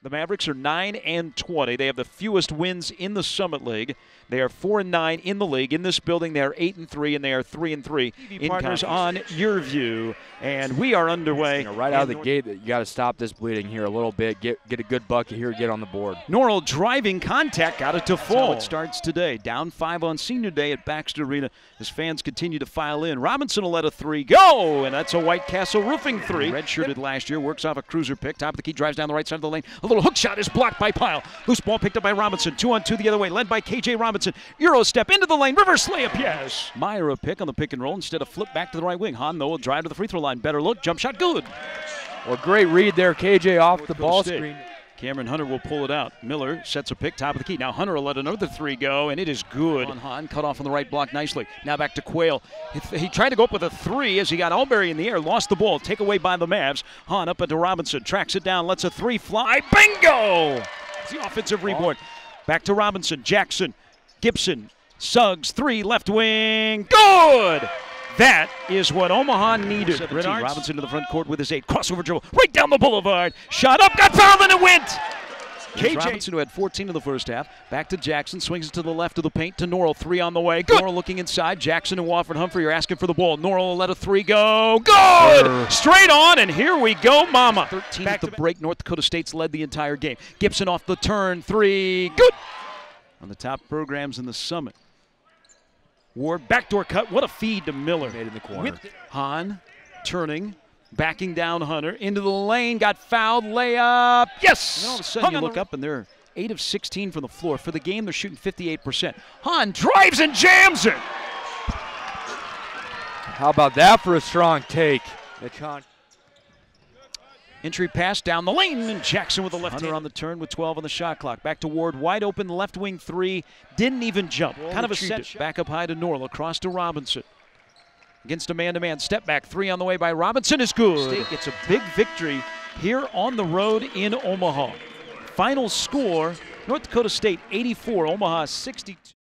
The Mavericks are 9-20. They have the fewest wins in the Summit League. They are 4-9 in the league. In this building, they are 8-3, and they are 3-3 in partners on Your View. And we are underway. Right out of the gate, you got to stop this bleeding here a little bit. Get a good bucket here, get on the board. Norrell driving contact, got it to full. That's how it starts today. Down 5 on Senior Day at Baxter Arena as fans continue to file in. Robinson will let a 3 go, and that's a White Castle Roofing 3. Redshirted last year, works off a cruiser pick. Top of the key, drives down the right side of the lane. A little hook shot is blocked by Pyle. Loose ball picked up by Robinson. 2-on-2 the other way, led by KJ Robinson. Euro step into the lane, reverse layup, yes. Meyer a pick on the pick and roll instead of flip back to the right wing. Hahn, though, will drive to the free throw line. Better look, jump shot, good. Well, great read there, KJ off the ball screen. Cameron Hunter will pull it out. Miller sets a pick, top of the key. Now Hunter will let another 3 go, and it is good. Hahn cut off on the right block nicely. Now back to Quayle. He tried to go up with a 3 as he got Alberry in the air, lost the ball. Take away by the Mavs. Hahn up into Robinson, tracks it down, lets a 3 fly. Bingo! It's the offensive rebound. Back to Robinson, Jackson, Gibson, Suggs, 3, left wing, good! That is what Omaha needed. Robinson to the front court with his 8. Crossover dribble, right down the boulevard. Shot up, got fouled, and it went! KJ Robinson, who had 14 in the first half. Back to Jackson, swings it to the left of the paint to Norrell. 3 on the way. Good. Norrell looking inside. Jackson and Wofford Humphrey are asking for the ball. Norrell will let a 3 go. Good! Straight on, and here we go, mama. 13 at the break. North Dakota State's led the entire game. Gibson off the turn. 3. Good! On the top programs in the Summit. Ward, backdoor cut. What a feed to Miller. Made in the corner. With Hahn turning, backing down Hunter into the lane, got fouled, layup. Yes! And all of a sudden you look up and they're 8 of 16 from the floor. For the game, they're shooting 58%. Hahn drives and jams it. How about that for a strong take? Entry pass down the lane, and Jackson with the left hand on the turn with 12 on the shot clock. Back to Ward, wide open, left wing 3. Didn't even jump. Kind of a set. Back up high to Norrell, across to Robinson. Against a man-to-man, step back 3 on the way by Robinson is good. State gets a big victory here on the road in Omaha. Final score, North Dakota State 84, Omaha 62.